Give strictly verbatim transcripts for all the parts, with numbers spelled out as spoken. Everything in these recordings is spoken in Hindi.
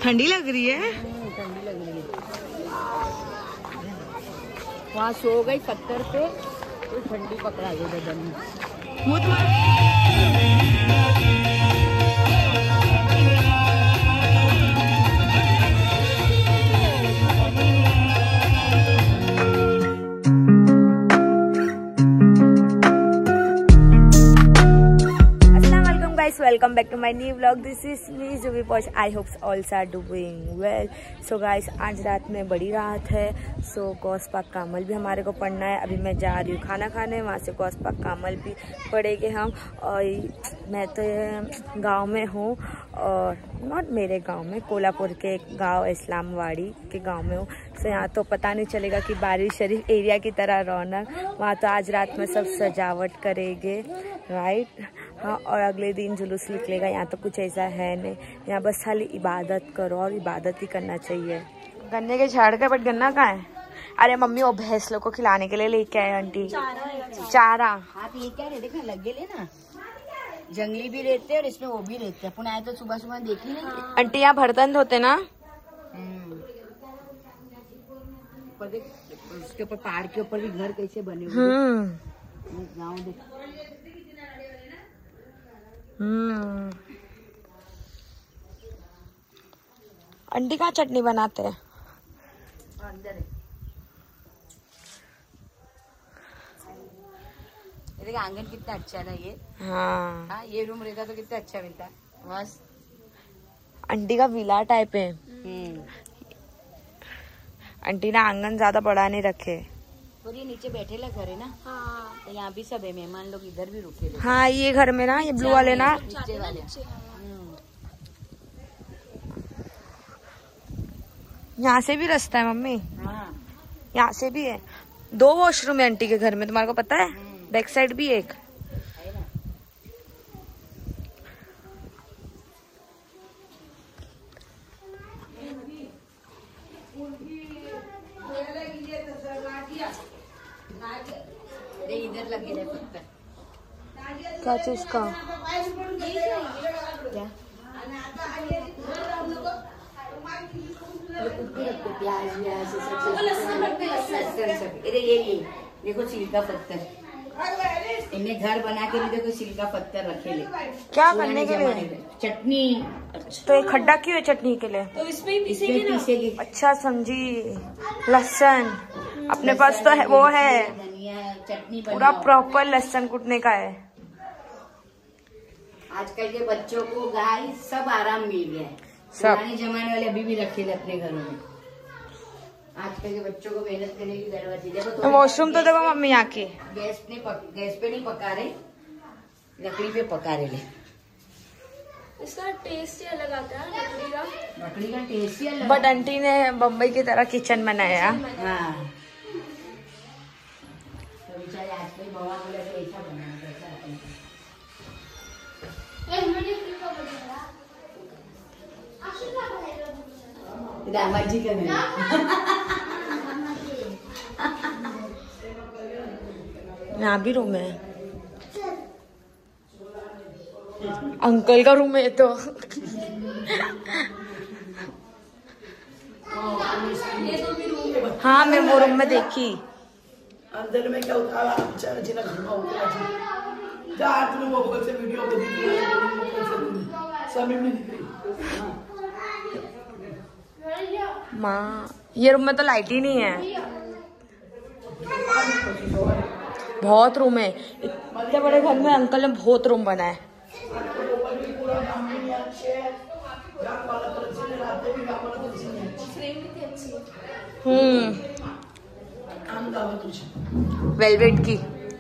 ठंडी लग रही है। ठंडी लग रही है। वहाँ सो गई पत्थर पे तो ठंडी पकड़ा गई बदन में। वो तुम्हारा welcome back to my new vlog. This is me Jubi posh. I hopes also are doing well. So guys आज रात में बड़ी रात है। सो गौस पाक कामल भी हमारे को पढ़ना है। अभी मैं जा रही हूँ खाना खाने, वहाँ से गौस पाक कामल भी पढ़ेंगे हम। और मैं तो गांव में हूँ, और नॉट मेरे गांव में, कोल्हापुर के गांव इस्लामवाड़ी के गांव में हूँ। सो यहाँ तो पता नहीं चलेगा कि बारिश शरीफ एरिया की तरह रौनक। वहाँ तो आज रात में सब सजावट करेंगे, राइट। हाँ, और अगले दिन जुलूस निकलेगा। यहाँ तो कुछ ऐसा है नहीं, यहाँ बस खाली इबादत करो और इबादत ही करना चाहिए। गन्ने के झाड़ का, बट गन्ना कहाँ है? अरे मम्मी वो भैंस लोग को खिलाने के लिए लेके आए आंटी चारा। हाँ तो ये क्या रहते हैं, लगे ले ना, जंगली भी रहते हैं और इसमें वो भी रहते हैं। अपन आए तो सुबह सुबह देख ही नहीं। आंटी यहाँ बर्तन धोते ना, उसके ऊपर पहाड़ के ऊपर भी घर कैसे बने हुए गाँव देख। हम्म आंटी कहाँ चटनी बनाते हैं? अंदर है। देखिए आंगन कितना अच्छा है ना ये। हाँ, हाँ ये रूम रहता तो कितना अच्छा मिलता। बस आंटी का विला टाइप है। आंटी ने आंगन ज्यादा बड़ा नहीं रखे। और ये नीचे बैठे ला घर है ना। हाँ। तो यहाँ भी सब है, मेहमान लोग इधर भी रुके। हाँ ये घर में ना, ये ब्लू वाले ना, नीचे वाले। यहाँ से भी रास्ता है मम्मी। हाँ। यहाँ से भी है। दो वॉशरूम है आंटी के घर में, तुम्हारे को पता है? बैक साइड भी एक। इधर लगे रहे पत्थर। क्या चीज का? क्या? प्याज व्याज सब। ये ये देखो सिल्का पत्थर, इन्हें घर बना के भी देखो सिल्का पत्थर रखे ले। क्या करने के लिए? चटनी। तो ये खड्डा क्यों है चटनी के लिए? तो इसमें ही पीसेगी ना। पीसेगी। अच्छा समझी। लहसुन अपने पास तो है, वो है धनिया चटनी पूरा प्रॉपर लहसुन कूटने का है। आजकल के बच्चों को गाय सब आराम मिल गया है। पुराने जमाने वाले अभी भी रखे थे अपने घरों में। आजकल के बच्चों को मेहनत करने की जरूरत है। देखो वॉशरूम तो देखो मम्मी यहाँ की। गैस ने पक, गैस पे नहीं पका रहे, लकड़ी पे पका रहे। इसका टेस्ट ही अलग आता है लकड़ी का। लकड़ी का टेस्ट ही अलग। बट आंटी ने बम्बई की तरह किचन बनाया। हाँ तो बेचारे आजकल बाबा बोले तो ऐसा बनाना कैसा दामाद जी का घर। यहाँ भी रूम है, अंकल का रूम है तो। हाँ मैं वो रूम में देखी। अंदर में क्या होता है, अच्छा जिला घर में होता है जा तुम वो बगल से वीडियो को दिख रही है, सब में दिख रही। माँ ये रूम में तो लाइट ही नहीं है। बहुत रूम है, इतने बड़े घर में अंकल ने बहुत रूम बनाए। हम्म वेलवेट की।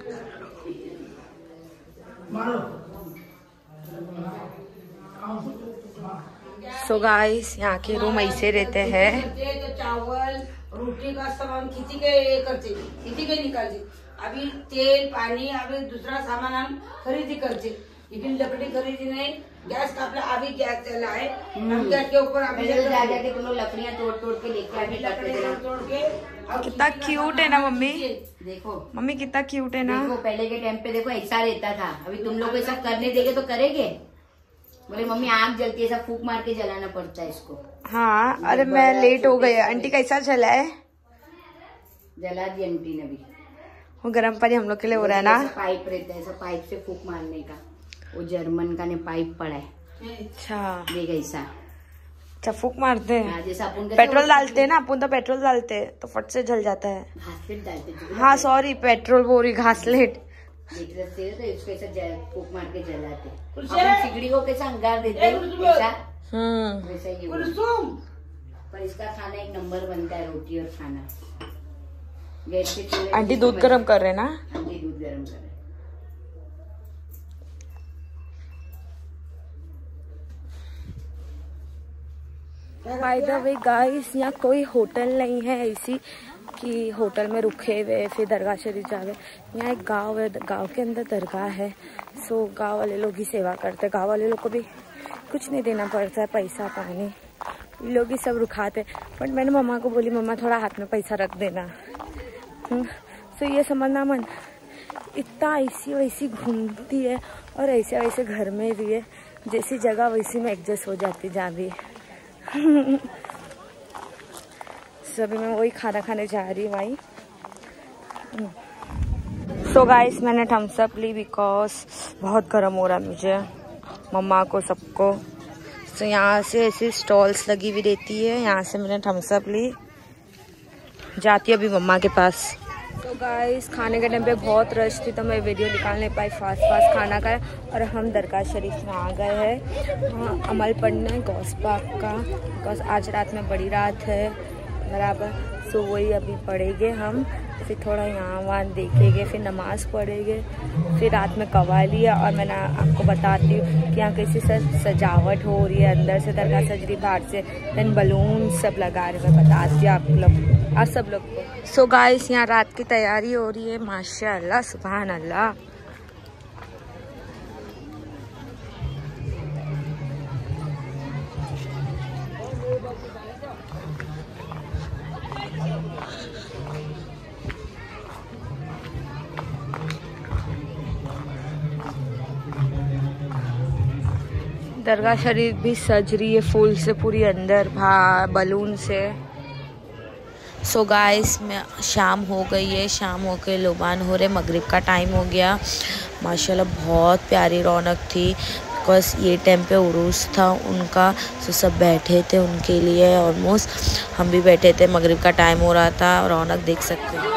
सो गाइस यहाँ के रूम ऐसे रहते हैं। तो चावल रोटी का सामान खींची के करते खींची के निकालते। अभी तेल पानी अभी दूसरा सामान हम खरीदी करते, लेकिन लकड़ी खरीदी नहीं। गैस का अपना अभी गैस चला है, हम गैस के ऊपर अभी जा जाके तुम लोग लकड़ियाँ तोड़ तोड़ के लेके अभी लकड़ी तोड़ तोड़ के। कितना क्यूट है ना मम्मी। देखो मम्मी कितना क्यूट है ना। देखो पहले के टाइम पे देखो ऐसा रहता था। अभी तुम लोग ऐसा करने देंगे तो करेंगे? बोले मम्मी आग जलती है, ऐसा फूक मार के जलाना पड़ता है इसको। हाँ, अरे मैं लेट हो गई। आंटी कैसा चला है? जला दी आंटी ने भी। वो गर्म पानी हम लोग के लिए हो रहा है ना। पाइप रहता है, ऐसा पाइप से फूक मारने का। वो जर्मन का ने पाइप पड़ा है। अच्छा, देख ऐसा। अच्छा, फूक मारते हैं। हाँ, जैसा अपन पेट्रोल डालते हैं ना अपन, तो पेट्रोल डालते हैं तो फट से जल जाता है। घासलेट डालते हैं। हाँ सॉरी, पेट्रोल बोल रही, घासलेट। देख रहे थे तो इसको ऐसा फूक मार के जलाते। अपन सिगड़ी को कैसा अंगार देते हैं ऐसा, हम्म वैसा ये वो। पर इसका खाना एक नंबर बनता है, रोटी और खाना। गैस के चूल्हे। आंटी दूध गर्म कर रहे ना? आंटी दूध गर्म कर रहे। बाय द वे गाइस, यहाँ कोई होटल नहीं है ऐसी कि होटल में रुके हुए फिर दरगाह शरीफ जावे। यहाँ एक गांव है, गांव के अंदर दरगाह है। सो गांव वाले लोग ही सेवा करते हैं। गांव वाले लोग को भी कुछ नहीं देना पड़ता है, पैसा पानी, ये लोग ही सब रुखाते। बट मैंने मम्मा को बोली, मम्मा थोड़ा हाथ में पैसा रख देना। सो ये समझना मन, इतना ऐसी वैसी घूमती है और ऐसे वैसे घर में भी है, जैसी जगह वैसी में एडजस्ट हो जाती जा भी। सभी मैं वही खाना खाने जा रही हूँ भाई। सो गाइस, मैंने थम्स अप ली बिकॉज बहुत गर्म हो रहा है मुझे, मम्मा को, सबको। सो यहाँ से ऐसी स्टॉल्स लगी हुई रहती है, यहाँ से मैंने थम्स अप ली। जाती अभी मम्मा के पास। तो गाइस, खाने के टाइम पे बहुत रश थी तो मैं वीडियो निकाल नहीं पाई, फास्ट फास्ट खाना खाया। और हम दरगाह शरीफ में आ गए हैं, हाँ, अमल पढ़ना है गौस पाक का, बिकॉज आज रात में बड़ी रात है बराबर। सो वही अभी पढ़ेंगे हम, फिर थोड़ा यहाँ वहाँ देखेंगे, फिर नमाज पढ़ेंगे, फिर रात में कवाली है। और मैं आपको बताती हूँ कि यहाँ कैसी सजावट हो रही है, अंदर से दरगाह सज रही, बाहर से देन बलून सब लगा रहे। मैं बताती हूँ आप लोग, आप सब लोग को। सो गाइस, यहाँ रात की तैयारी हो रही है। माशाअल्लाह, सुभान अल्लाह। दरगाह शरीफ भी सज रही है फूल से पूरी अंदर, भा बलून से। सो गाइस, मैं शाम हो गई है, शाम हो के लोबान हो रहे, मगरिब का टाइम हो गया। माशाल्लाह बहुत प्यारी रौनक थी, बिकॉज ये टाइम पे उरूस था उनका। सो सब बैठे थे उनके लिए, ऑलमोस्ट हम भी बैठे थे। मगरिब का टाइम हो रहा था, रौनक देख सकते हैं।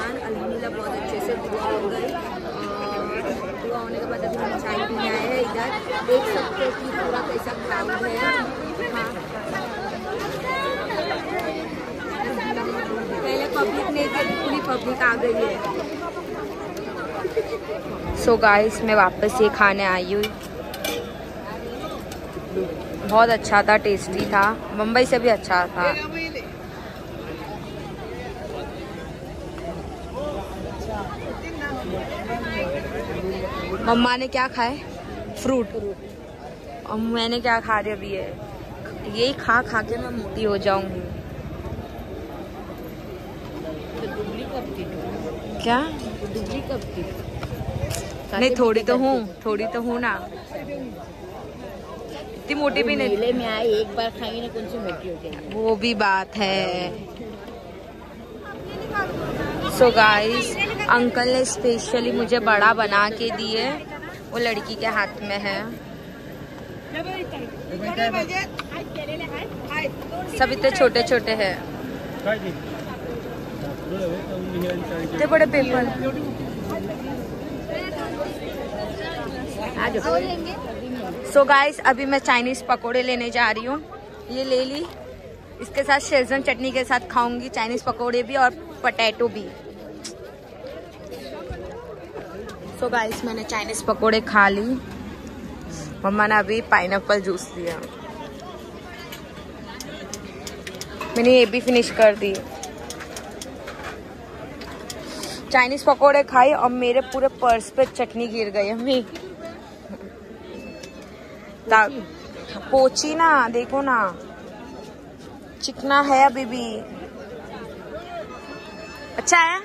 अजान अल्हम्दुलिल्लाह बहुत अच्छे से दुआ हो गई। और दुआ होने के बाद अभी हम चाय पीने आए हैं इधर। देख सकते हो कि पूरा कैसा क्राउड है। हाँ, पहले पब्लिक नहीं थी, पूरी पब्लिक आ गई है। सो so गाइस, मैं वापस ये खाने आई हूँ। बहुत अच्छा था, टेस्टी था, मुंबई से भी अच्छा था। मम्मा ने क्या खाए? फ्रूट। और मैंने क्या खा रही अभी? है यही खा खा के मैं मोटी हो जाऊंगी। क्या? नहीं, थोड़ी तो हूँ, थोड़ी तो हूँ ना, इतनी मोटी भी नहीं। मेले में आए, एक बार खाएंगे ना, कौन सी मोटी हो जाएगी। वो भी बात है। सो गाइस, अंकल ने स्पेशली मुझे बड़ा बना के दिए, वो लड़की के हाथ में है। सब इतने छोटे छोटे हैं, इतने बड़े पेपर। सो गाइस, अभी मैं चाइनीज पकोड़े लेने जा रही हूँ। ये ले ली, इसके साथ शेजवान चटनी के साथ खाऊंगी चाइनीज पकोड़े भी और पोटैटो भी। सो गाइस, मैंने चाइनीज पकोड़े खा ली। मम्मा ने अभी पाइनएप्पल जूस दिया, मैंने ये भी फिनिश कर दी। चाइनीज पकोड़े खाई और मेरे पूरे पर्स पे चटनी गिर गई। अम्मी पोची ना, देखो ना, चिकना है अभी भी। अच्छा है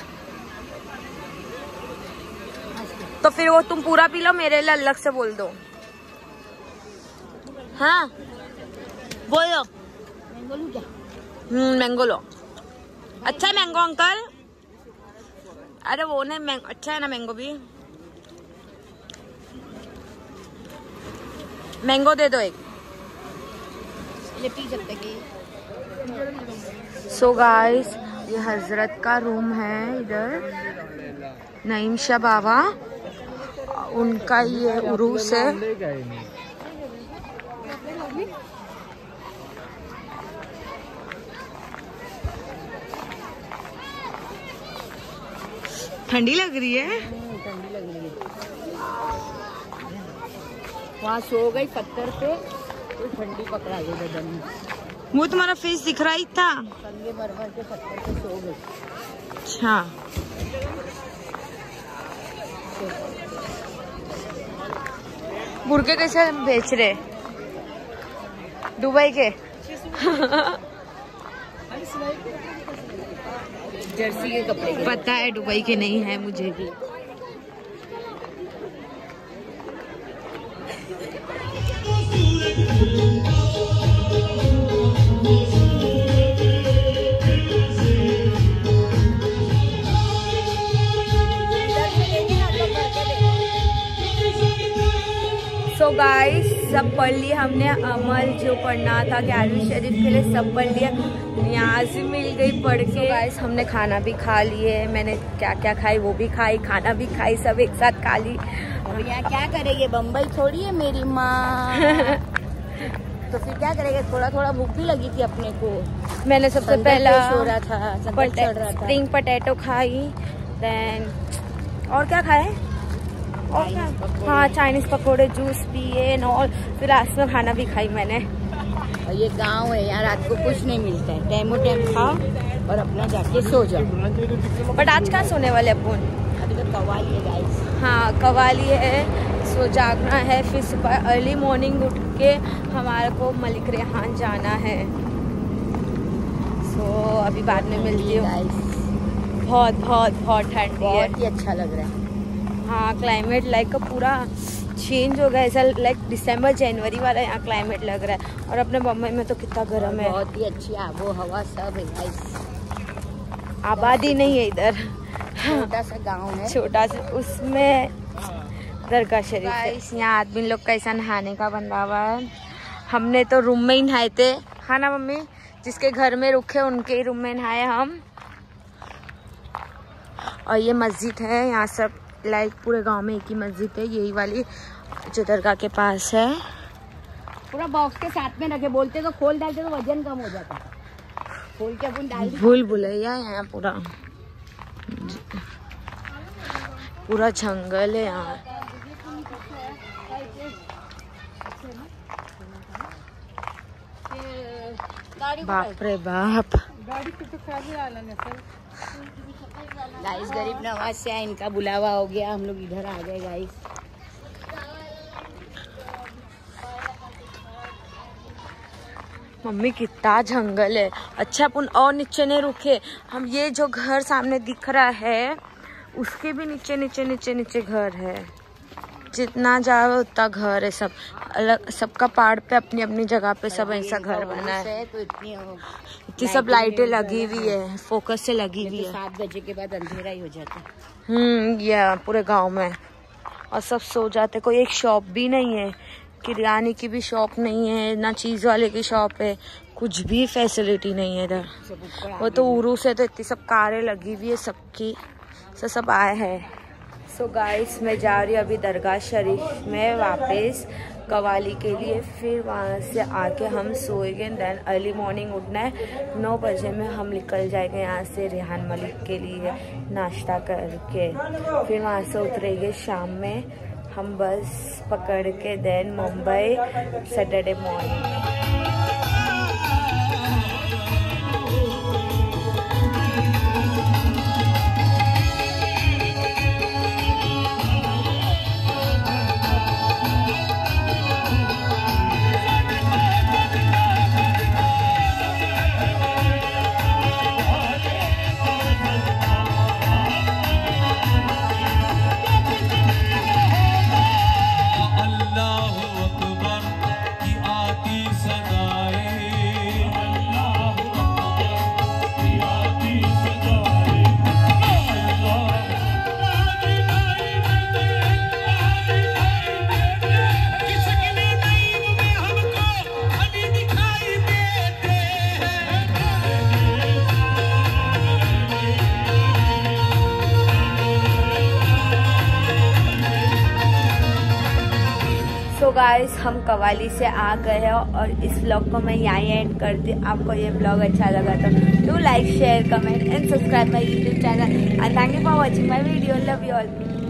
तो फिर वो तुम पूरा पी लो, मेरे लिए अलग से बोल दो। हाँ बोलो। मैंगो लूं क्या? हम्म मैंगो लो। अच्छा है मैंगो अंकल? अरे वो नहीं, मैंगो अच्छा है ना, मैंगो भी। मैंगो दे दो एक। ये पी सकते कि? सो गाइस, ये हजरत का रूम है इधर, नईम शाह बाबा, उनका ये उरूस है। ठंडी लग रही है। ठंडी लग रही है। वहाँ सो गई पत्थर पे, तो ठंडी पकड़ा गई बदन में। वो तुम्हारा फेस दिख रहा ही था। संगे मरमर के पत्थर पे सो गई। अच्छा, बुरके कैसे बेच रहे? दुबई के। जर्सी के कपड़े के। पता है दुबई के नहीं है मुझे भी। सो गाइस, सब पढ़ लिया हमने, अमल जो पढ़ना था ग्यारहवीं शरीफ के लिए सब पढ़ लिया। न्याज़ मिल गई पढ़ के। गाइस, हमने खाना भी खा लिए, मैंने क्या क्या खाई वो भी खाई, खाना भी खाई, सब एक साथ खा ली। अब यहाँ क्या करेंगे, बम्बई थोड़ी है मेरी माँ। तो फिर क्या करेंगे, थोड़ा थोड़ा भूख भी लगी थी अपने को। मैंने सबसे पहला हो रहा था, संकट चढ़ रहा था। स्प्रिंग पोटैटो खाई, देन और क्या खाए, और क्या, हाँ चाइनीज पकोड़े, जूस पिए और फिर लास्ट में खाना भी खाई मैंने। और ये गांव है, यहाँ रात को कुछ नहीं मिलता है, टाइमो टाइम खाओ और अपना जाके सो जाओ। बट आज कहाँ सोने वाले अपन? अभी तो कवाली है गाइस। हाँ कवाली है, सो जागना है, फिर सुबह अर्ली मॉर्निंग उठ के हमारे को मलिक रेहान जाना है। सो अभी बाद में मिलती हूँ। बहुत बहुत बहुत ठंडी है, बहुत ही अच्छा लग रहा है। हाँ क्लाइमेट लाइक पूरा चेंज हो गया, ऐसा लाइक दिसंबर जनवरी वाला यहाँ क्लाइमेट लग रहा है। और अपने बम्बई में तो कितना गर्म है। बहुत ही अच्छी आबो हवा सब है गाइस। आबादी नहीं है इधर, छोटा सा गांव है, छोटा सा, उसमें दरगाह शरीफ है। यहाँ आदमी लोग कैसा नहाने का बंदा हुआ है। हमने तो रूम में ही नहाए थे, हाँ ना मम्मी? जिसके घर में रुके उनके ही रूम में नहाए हम। और ये मस्जिद है, यहाँ सब लाइक पूरे गांव में एक ही मस्जिद है, यही वाली जो दरगाह के पास है। पूरा बॉक्स के साथ में रखे, बोलते तो खोल डालते तो वजन कम हो जाता, खोल के अपन डाल भूल भुलैया यहाँ पूरा पूरा जंगल है यहाँ। बाप रे बाप। गाइस गरीब नवाज से इनका बुलावा हो गया, हम लोग इधर आ गए गाइस। मम्मी कितना जंगल है। अच्छा अपन और नीचे नहीं रुके, हम ये जो घर सामने दिख रहा है उसके भी नीचे नीचे नीचे नीचे घर है, जितना जाओ उतना घर है, सब अलग, सबका पहाड़ पे अपनी अपनी जगह पे सब ऐसा घर बना है। तो इतनी इतनी सब लाइटें लगी हुई है, फोकस से लगी हुई है। सात बजे के बाद अंधेरा ही हो जाता है। हम्म ये पूरे गांव में, और सब सो जाते। कोई एक शॉप भी नहीं है, किराने की भी शॉप नहीं है, ना चीज वाले की शॉप है, कुछ भी फैसिलिटी नहीं है इधर। वो तो उरू से तो इतनी सब कारें लगी हुई है सबकी, सब सब आए हैं। सो गाइस मैं जा रही हूँ अभी दरगाह शरीफ में वापस कवाली के लिए, फिर वहाँ से आके हम सोएंगे। देन अर्ली मॉर्निंग उठना है, नौ बजे में हम निकल जाएंगे यहाँ से रेहान मलिक के लिए नाश्ता करके, फिर वहाँ से उतरेंगे शाम में हम बस पकड़ के, देन मुंबई सैटरडे मॉर्निंग। तो गाइस हम कवाली से आ गए हैं और इस ब्लॉग को मैं यहाँ एंड करती हूँ। आपको ये ब्लॉग अच्छा लगा तो do like share comment and subscribe my YouTube channel and thank you for watching my video. Love you all.